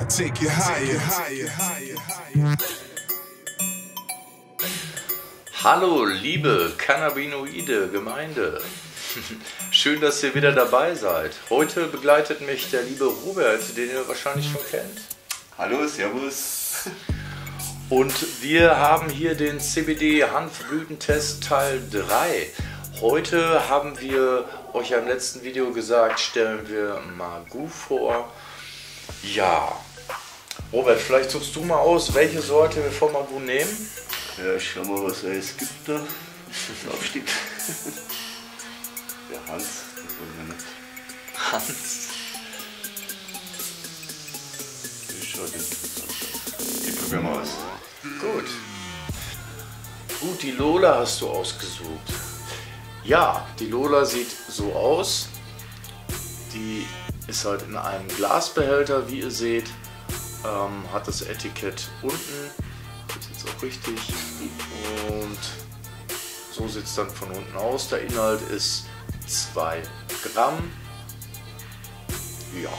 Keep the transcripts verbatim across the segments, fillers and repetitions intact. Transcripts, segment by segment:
take you higher, higher, higher, higher. Hallo liebe Cannabinoide Gemeinde, schön, dass ihr wieder dabei seid. Heute begleitet mich der liebe Robert, den ihr wahrscheinlich schon kennt. Hallo, servus. Und wir haben hier den C B D-Hanfblütentest Teil drei. Heute haben wir euch ja im letzten Video gesagt, stellen wir Magoo vor. Ja, Robert, vielleicht suchst du mal aus, welche Sorte wir von Magoo nehmen. Ja, schau mal, was es gibt da. Was aufsteht. Der Hans, das wollen wir nicht. Hans. Das schaut interessant aus. Die probieren wir aus. Gut. Gut, die Lola hast du ausgesucht. Ja, die Lola sieht so aus. Die ist halt in einem Glasbehälter, wie ihr seht. Ähm, hat das Etikett unten. Das ist jetzt auch richtig. Und so sieht es dann von unten aus. Der Inhalt ist zwei Gramm. Ja.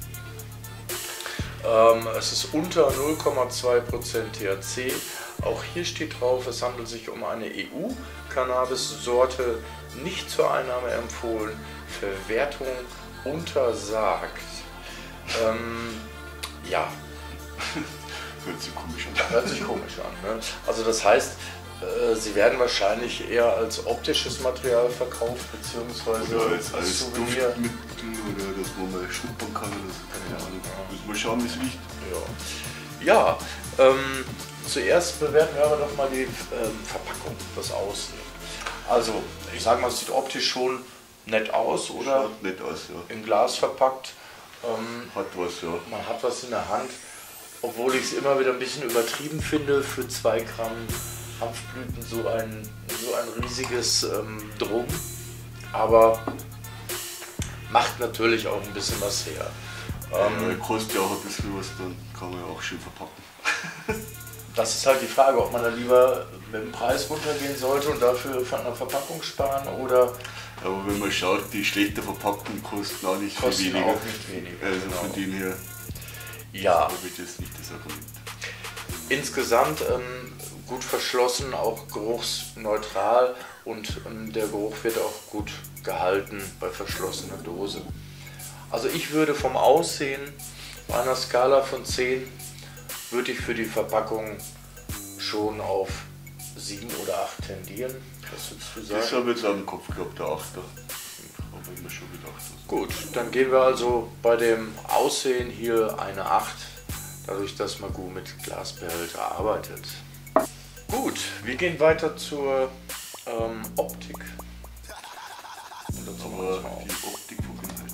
Ähm, es ist unter null Komma zwei Prozent T H C. Auch hier steht drauf, es handelt sich um eine E U-Cannabis-Sorte, nicht zur Einnahme empfohlen, Verwertung untersagt. Ähm, ja. Hört sich komisch an. Hört sich komisch an. Ne? Also das heißt, äh, sie werden wahrscheinlich eher als optisches Material verkauft, beziehungsweise oder als, als als Souvenir. Duftmittel oder dass man mal schnuppern kann oder so. Keine Ahnung. Müssen wir schauen, wie es riecht. Ja, ja ähm, zuerst bewerten wir aber doch mal die ähm, Verpackung, das Aussehen. Also, ich sage mal, es sieht optisch schon nett aus, oder? Schaut nett aus, ja. In Glas verpackt. Ähm, Hat was, ja. Man hat was in der Hand, obwohl ich es immer wieder ein bisschen übertrieben finde, für zwei Gramm Hanfblüten so ein, so ein riesiges ähm, Drum. Aber macht natürlich auch ein bisschen was her. Ähm, ja, kostet ja auch ein bisschen was, dann kann man ja auch schön verpacken. Das ist halt die Frage, ob man da lieber mit dem Preis runtergehen sollte und dafür von einer Verpackung sparen oder... Aber wenn man schaut, die schlechte Verpackung kosten auch nicht kosten viel weniger. Auch nicht weniger. Also genau. von dem her ja. habe ich das nicht das Argument. Insgesamt ähm, gut verschlossen, auch geruchsneutral und ähm, der Geruch wird auch gut gehalten bei verschlossener Dose. Also ich würde vom Aussehen bei einer Skala von zehn würde ich für die Verpackung schon auf sieben oder acht tendieren. Was würdest du sagen? Das habe ich jetzt auch im Kopf gehabt, der achter. Habe ich mir schon gedacht. Also. Gut, dann gehen wir also bei dem Aussehen hier eine acht, dadurch, dass Magoo mit Glasbehälter arbeitet. Gut, wir gehen weiter zur ähm, Optik. Und dazu machen wir Aber uns mal auf. die Optik vom Inhalt.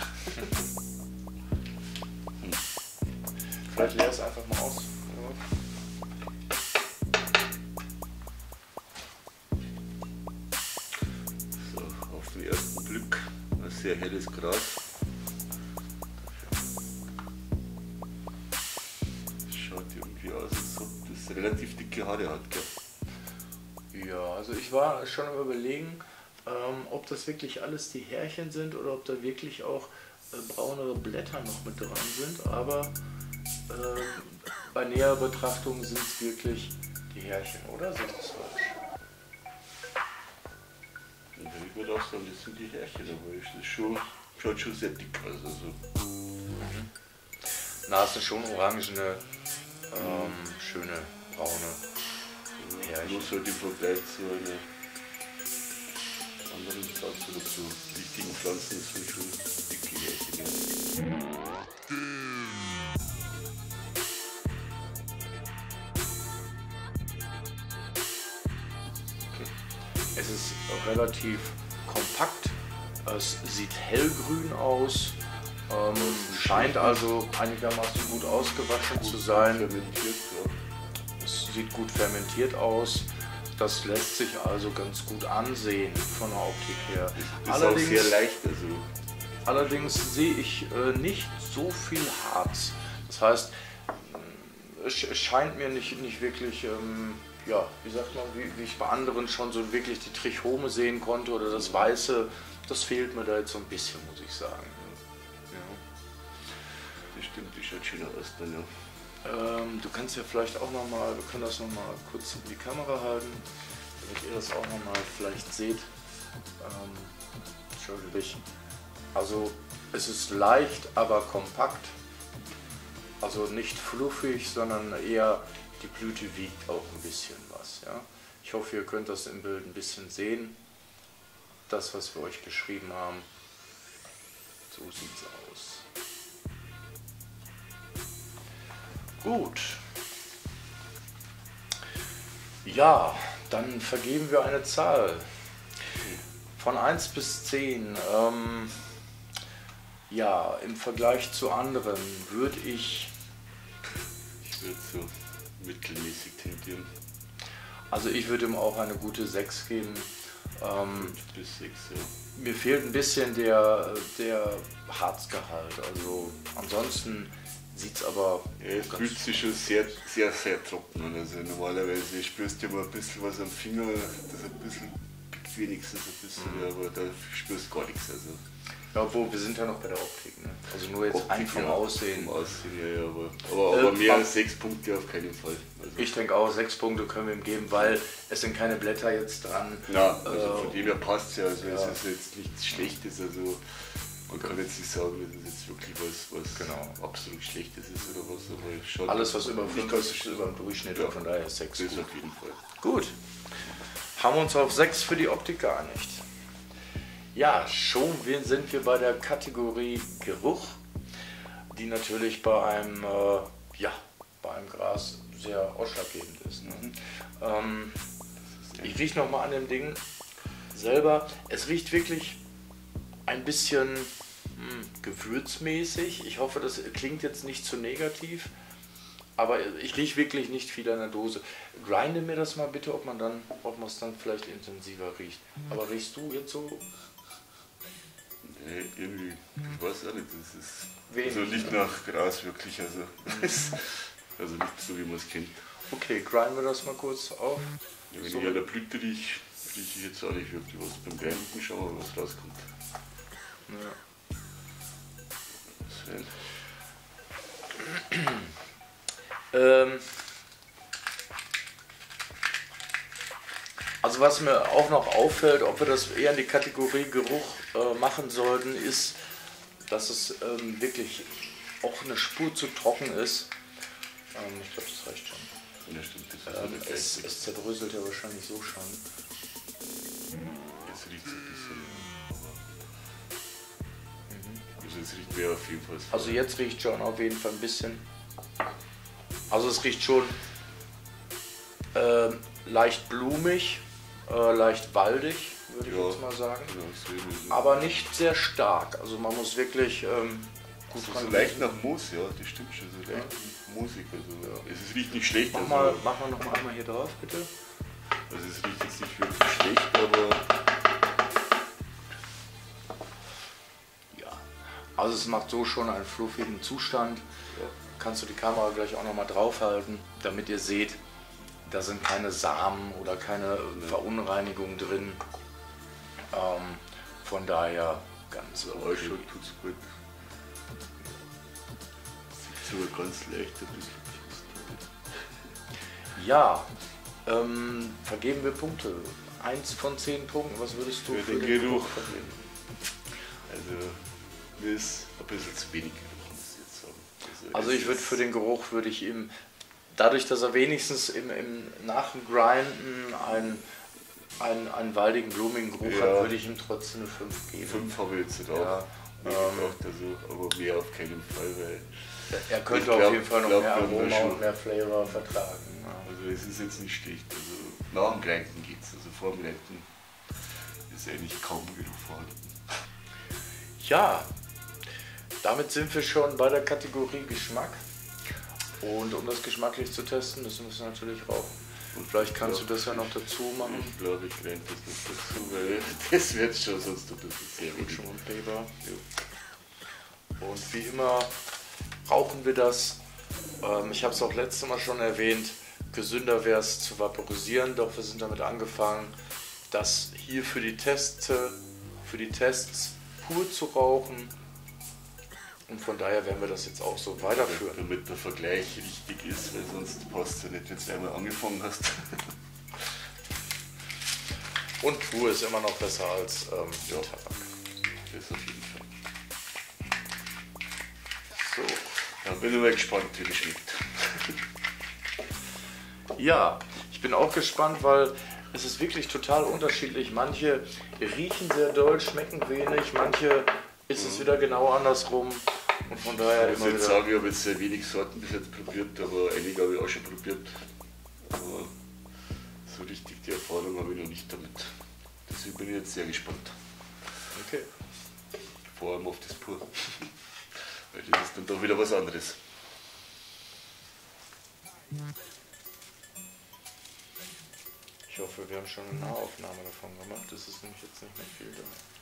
Vielleicht leer es einfach mal aus. So, auf den ersten Blick ein sehr helles Gras. Das schaut irgendwie aus, als ob das relativ dicke Haare hat, gell? Ja, also ich war schon am Überlegen, ähm, ob das wirklich alles die Härchen sind oder ob da wirklich auch äh, braunere Blätter noch mit dran sind, aber ähm, bei näherer Betrachtung sind es wirklich die Härchen, oder? Sehe ich das falsch? Dann würde ich mir auch sagen, das sind die Härchen, aber ist das schon, schaut schon sehr dick aus. Also. Mhm. Na, es sind schon orangene, ähm, schöne braune Härchen. Bloß halt im Vergleich zu einer anderen Pflanze oder zu wichtigen Pflanzen, das sind schon dicke Härchen. Ja. Es ist relativ kompakt, es sieht hellgrün aus, ähm, scheint also einigermaßen gut ausgewaschen Gut zu sein. fermentiert, ja. Es sieht gut fermentiert aus, das lässt sich also ganz gut ansehen von der Optik her. Ist Allerdings, auch sehr leicht. Also. allerdings sehe ich äh, nicht so viel Harz. Das heißt, es, es scheint mir nicht, nicht wirklich... Ähm, ja, wie sagt man, wie, wie ich bei anderen schon so wirklich die Trichome sehen konnte oder das Weiße, das fehlt mir da jetzt so ein bisschen, muss ich sagen. Ja. Das stimmt, die schaut schöner aus dann, ja. Ähm, du kannst ja vielleicht auch nochmal, wir können das nochmal kurz in die Kamera halten, damit ihr das auch nochmal vielleicht seht. Ähm, Entschuldigung. Also es ist leicht, aber kompakt. Also nicht fluffig, sondern eher die Blüte wiegt auch ein bisschen was. Ja? Ich hoffe, ihr könnt das im Bild ein bisschen sehen. Das, was wir euch geschrieben haben. So sieht es aus. Gut. Ja, dann vergeben wir eine Zahl. Von eins bis zehn. Ähm, ja, im Vergleich zu anderen würde ich... Ich würde so mittelmäßig tendieren. Also ich würde ihm auch eine gute sechs geben. Ähm, fünf bis sechs, ja. Mir fehlt ein bisschen der, der Harzgehalt. Also ansonsten sieht es aber... Ja, es fühlt sich schon sehr, sehr, sehr trocken an. Also normalerweise spürst du ja mal ein bisschen was am Finger, das ein bisschen pickt wenigstens ein bisschen, mhm. aber da spürst du gar nichts. Also. Ja, obwohl wir sind ja noch bei der Optik. Ne? Also nur jetzt ein vom ja, Aussehen. Vom Aussehen, ja, ja, aber, aber, aber äh, mehr als sechs Punkte auf keinen Fall. Also. Ich denke auch, sechs Punkte können wir ihm geben, weil es sind keine Blätter jetzt dran. Ja, also von äh, dem her passt es ja. Also ja. es ist jetzt nichts Schlechtes. Also man kann jetzt nicht sagen, dass es jetzt wirklich was, was genau. absolut Schlechtes ist oder was. Aber schon alles, was über fünf ist, ist über dem Durchschnitt. Ja, von daher ist sechs das gut. auf jeden Fall. Gut. Haben wir uns auf sechs für die Optik geeinigt. Ja, schon sind wir bei der Kategorie Geruch, die natürlich bei einem, äh, ja, bei einem Gras sehr ausschlaggebend ist. Ne? Mhm. Ähm, ich rieche nochmal an dem Ding selber. Es riecht wirklich ein bisschen mh, gewürzmäßig. Ich hoffe, das klingt jetzt nicht zu negativ, aber ich rieche wirklich nicht viel an der Dose. Grinde mir das mal bitte, ob man dann, ob man es dann vielleicht intensiver riecht. Aber riechst du jetzt so? Nee, irgendwie, ich weiß auch nicht, das ist Wenig, also nicht ne? nach Gras wirklich, also, also nicht so wie man es kennt. Okay, grinden wir das mal kurz auf. Ja, wenn so. ich an der Blüte rieche, rieche ich jetzt auch nicht wirklich was. Beim Grinden schauen wir mal, was rauskommt. Ja. ähm, also was mir auch noch auffällt, ob wir das eher in die Kategorie Geruch äh, machen sollten, ist, dass es ähm, wirklich auch eine Spur zu trocken ist. Ähm, ich glaube, das reicht schon. Ja, stimmt, das Ähm, es, es zerbröselt ja wahrscheinlich so schon. Jetzt riecht es ein bisschen, aber mhm. also jetzt riecht mehr auf jeden Fall. Also jetzt riecht schon auf jeden Fall ein bisschen. Also es riecht schon äh, leicht blumig, äh, leicht waldig, würde ich ja, jetzt mal sagen. Genau, aber nicht sehr stark. Also man muss wirklich ähm, gut also so leicht nach Moos, ja, das stimmt schon, so leicht ja. moosig. Also ja. Es riecht nicht schlecht. Mach also, mal, mach mal noch einmal hier drauf, bitte. Also es riecht jetzt nicht wirklich schlecht, aber ja. Also es macht so schon einen fluffigen Zustand. Ja. Kannst du die Kamera gleich auch noch mal draufhalten, damit ihr seht, da sind keine Samen oder keine Verunreinigungen drin. Ähm, von daher ganz okay. Aber schon tut's gut. Sieht sogar ganz leicht ein bisschen. Ja, ähm, vergeben wir Punkte. Eins von zehn Punkten, was würdest du für, für den, den Geruch vergeben? Also, mir ist ein bisschen zu wenig Geruch, muss ich jetzt sagen. Also, also ich würde für den Geruch, würde ich ihm, dadurch, dass er wenigstens im, im nach dem Grinden einen, einen, einen waldigen, blumigen Geruch ja, hat, würde ich ihm trotzdem eine fünf geben. fünf habe ich jetzt auch. Ja, ähm, also, aber mehr auf keinen Fall, weil er könnte glaub, auf jeden Fall noch glaub, mehr Aroma und mehr Flavor vertragen. Ja. Also es ist jetzt nicht schlecht. Also nach dem Grinden geht es. Also vor dem Grinden ist eigentlich kaum Geruch vorhanden. Ja, damit sind wir schon bei der Kategorie Geschmack. Und um das geschmacklich zu testen, müssen wir es natürlich rauchen. Und vielleicht kannst glaub, du das ja noch dazu machen. Ich glaube, ich rein das noch dazu, weil das wird schon sonst ein bisschen sehr wenig. Schon und Paper. Ja. Und wie immer rauchen wir das. Ähm, ich habe es auch letztes Mal schon erwähnt, gesünder wäre es zu vaporisieren, doch wir sind damit angefangen, das hier für die Tests, für die Tests pur zu rauchen. Und von daher werden wir das jetzt auch so weiterführen. Damit der Vergleich richtig ist, weil sonst passt es ja nicht, wenn du einmal angefangen hast. Und pur ist immer noch besser als ähm, Ja. Tabak. Das auf jeden Fall. So. Ja, bin ich mal gespannt, wie das schmeckt. Ja, ich bin auch gespannt, weil es ist wirklich total unterschiedlich. Manche riechen sehr doll, schmecken wenig, manche ist es wieder genau andersrum. Und von daher Ich muss immer jetzt wieder. sagen, ich habe jetzt sehr wenig Sorten bis jetzt probiert, aber einige habe ich auch schon probiert. Aber so richtig die Erfahrung habe ich noch nicht damit. Deswegen bin ich jetzt sehr gespannt. Okay. Vor allem auf das Pur. Weil das ist dann doch wieder was anderes. Ich hoffe, wir haben schon eine Nahaufnahme davon gemacht. Das ist nämlich jetzt nicht mehr viel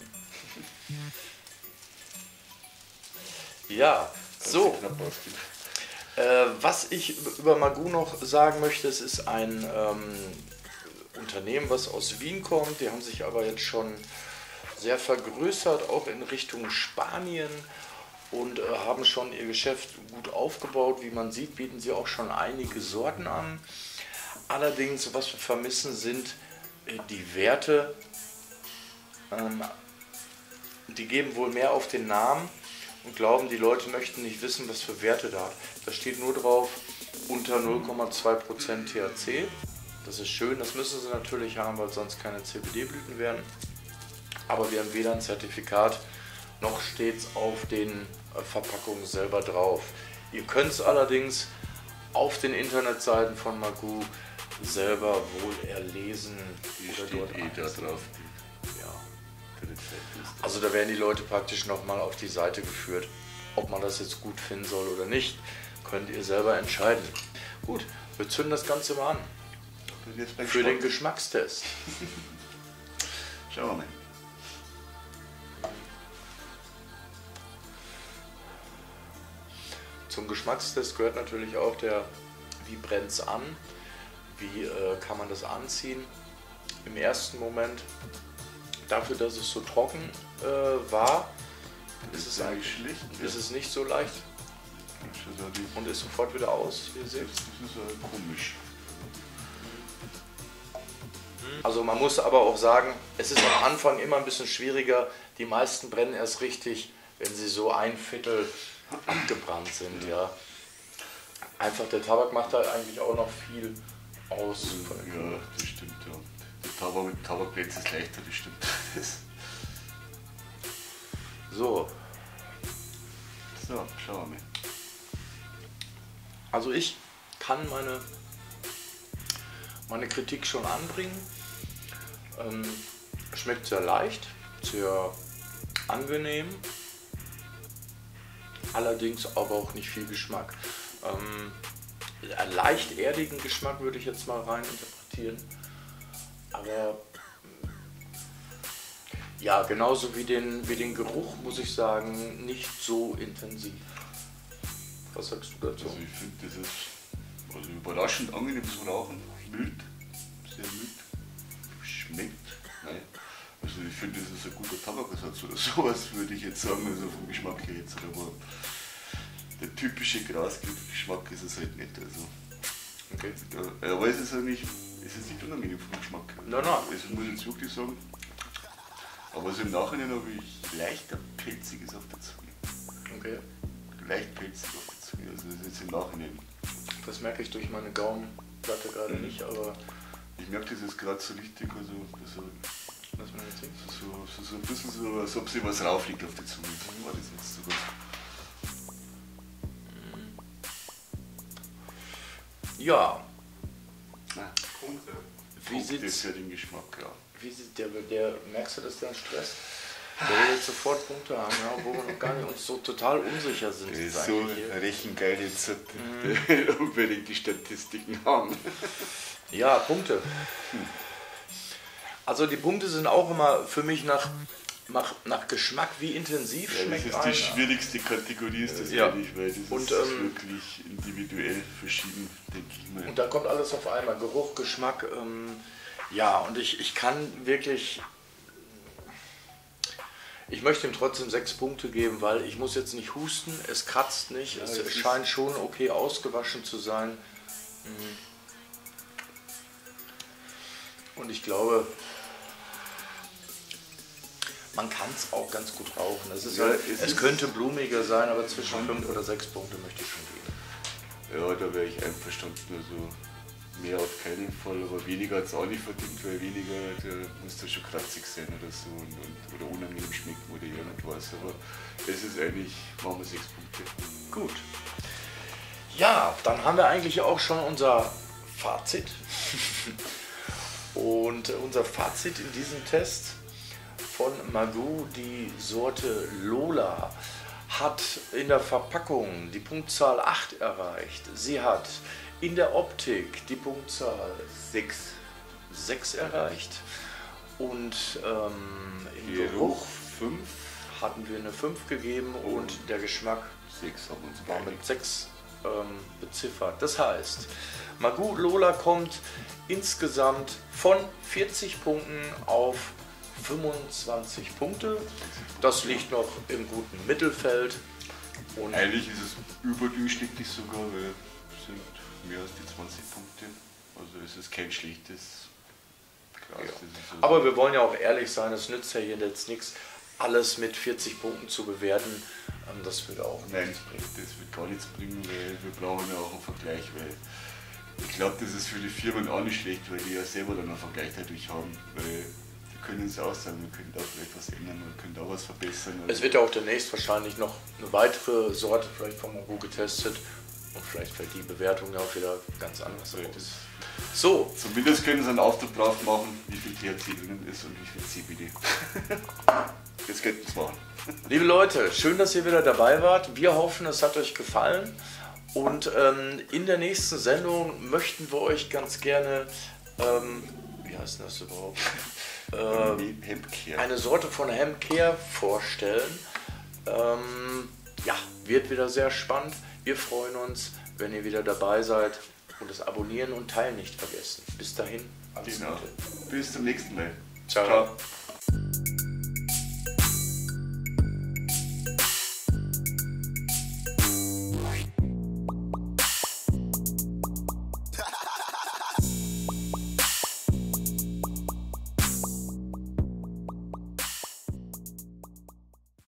da. Ja, so. Knapp ausgehen. Äh, was ich über Magoo noch sagen möchte, es ist ein ähm, Unternehmen, was aus Wien kommt. Die haben sich aber jetzt schon sehr vergrößert, auch in Richtung Spanien und äh, haben schon ihr Geschäft gut aufgebaut. Wie man sieht, bieten sie auch schon einige Sorten an. Allerdings, was wir vermissen, sind äh, die Werte. Ähm, die geben wohl mehr auf den Namen und glauben, die Leute möchten nicht wissen, was für Werte da hat. Da steht nur drauf, unter null Komma zwei Prozent T H C. Das ist schön, das müssen sie natürlich haben, weil sonst keine C B D-Blüten werden. Aber wir haben weder ein Zertifikat, noch steht es auf den äh, Verpackungen selber drauf. Ihr könnt es allerdings auf den Internetseiten von Magoo selber wohl erlesen. Hier oder steht dort eh da einsehen. drauf. Ja. Die Rezeptliste. Also da werden die Leute praktisch nochmal auf die Seite geführt. Ob man das jetzt gut finden soll oder nicht, könnt ihr selber entscheiden. Gut, wir zünden das Ganze mal an. Bin jetzt mal Für den gespannt. Geschmackstest. Schauen wir mal. Zum Geschmackstest gehört natürlich auch der, wie brennt es an, wie äh, kann man das anziehen. Im ersten Moment, dafür, dass es so trocken äh, war, ist es eigentlich schlecht. ist es nicht so leicht Das ist und ist sofort wieder aus, wie ihr seht. ja komisch. Also man muss aber auch sagen, es ist am Anfang immer ein bisschen schwieriger. Die meisten brennen erst richtig, wenn sie so ein Viertel abgebrannt sind. Ja. Einfach der Tabak macht da eigentlich auch noch viel aus. Von der Ja, das stimmt, ja. Der Tabak mit Tabakplätze ist leichter, das stimmt. Das So, so, schauen wir mal. also ich kann meine, meine Kritik schon anbringen. Ähm, schmeckt sehr leicht, sehr angenehm, allerdings aber auch nicht viel Geschmack. Ähm, einen leicht erdigen Geschmack würde ich jetzt mal rein interpretieren, aber ja, genauso wie den, wie den Geruch, muss ich sagen, nicht so intensiv. Was sagst du dazu? Also ich finde, das ist also überraschend angenehm zum Rauchen. Mild, sehr mild. Schmeckt. Nein. Also ich finde, das ist ein guter Tabakersatz oder sowas, würde ich jetzt sagen, also vom Geschmack her jetzt. Aber der typische Grasgeschmack ist es halt nicht. Also, Okay. ja, aber es ist ja nicht, es ist nicht unangenehm vom Geschmack. Nein, nein. Also muss ich jetzt wirklich sagen. Aber also im Nachhinein habe ich leichter Pelziges auf der Zunge. Okay. Leicht pelzig auf der Zunge, also das ist jetzt im Nachhinein. Das merke ich durch meine Gaumenplatte gerade Mhm. nicht, aber Ich merke das jetzt gerade so richtig, also, also lass mal jetzt sehen. so, so, so ein bisschen so, als ob sich was raufliegt auf die Zunge. So war das jetzt so gut. Ja, Ah, Punkte. wie Punkte sieht's? für den Geschmack, ja. Wie sieht der, der, merkst du, dass der einen Stress? Der will jetzt sofort Punkte haben, ja, obwohl wir noch gar nicht uns so total unsicher sind. Das ist sag so ich hier. rechengeil jetzt, der will unbedingt die Statistiken haben. Ja, Punkte. Also die Punkte sind auch immer für mich nach, nach, nach Geschmack, wie intensiv Ja, das schmeckt ist die einer. schwierigste Kategorie, ist das Ja. ehrlich, weil das Und, ist ähm, wirklich individuell verschieden, denke ich mal. Und da kommt alles auf einmal, Geruch, Geschmack. Ähm, ja, und ich, ich kann wirklich, Ich möchte ihm trotzdem sechs Punkte geben, weil ich muss jetzt nicht husten, es kratzt nicht, ja, es scheint schon okay ausgewaschen zu sein. Und ich glaube, man kann es auch ganz gut rauchen. Es, ist ja, halt, es, es könnte blumiger sein, aber zwischen fünf oder sechs Punkte möchte ich schon geben. Ja, da wäre ich einverstanden. Also mehr auf keinen Fall, aber weniger hat es auch nicht verdient, weil weniger da muss da schon kratzig sein oder so und, und, oder unangenehm schmecken oder irgendwas. Aber es ist eigentlich, machen wir sechs Punkte. Gut. Ja, dann haben wir eigentlich auch schon unser Fazit. Und unser Fazit in diesem Test von Magoo, die Sorte Lola, hat in der Verpackung die Punktzahl acht erreicht. Sie hat in der Optik die Punktzahl sechs erreicht. Und ähm, im Geruch fünf hatten wir eine fünf gegeben und der Geschmack sechs haben uns war mit sechs ähm, beziffert. Das heißt, Magoo Lola kommt insgesamt von vierzig Punkten auf fünfundzwanzig Punkte. Das liegt noch im guten Mittelfeld. Und eigentlich ist es überdurchschnittlich sogar, weil es sind mehr als die zwanzig Punkte. Also es ist kein schlechtes Glas. Ja. Also aber wir wollen ja auch ehrlich sein, es nützt ja hier jetzt nichts, alles mit vierzig Punkten zu bewerten. Das würde auch Nein, nichts bringen. Das wird gar nichts bringen, weil wir brauchen ja auch einen Vergleich. Weil ich glaube, das ist für die Firmen auch nicht schlecht, weil die ja selber dann einen Vergleich dadurch haben. Weil wir können es auch sagen, wir können da vielleicht was ändern, wir können da was verbessern. Es wird ja auch demnächst wahrscheinlich noch eine weitere Sorte vielleicht von Magoo getestet und vielleicht fällt die Bewertung ja auch wieder ganz anders aus. So. Zumindest können sie einen Aufdruck drauf machen, wie viel T H C drinnen ist und wie viel C B D. Jetzt könnten es machen. Liebe Leute, schön, dass ihr wieder dabei wart. Wir hoffen, es hat euch gefallen. Und ähm, in der nächsten Sendung möchten wir euch ganz gerne, ähm, wie heißt denn das überhaupt? äh, eine Sorte von Hemcare vorstellen. Ähm, ja, wird wieder sehr spannend. Wir freuen uns, wenn ihr wieder dabei seid und das Abonnieren und Teilen nicht vergessen. Bis dahin, alles Genau. Gute. Bis zum nächsten Mal. Ciao. Ciao.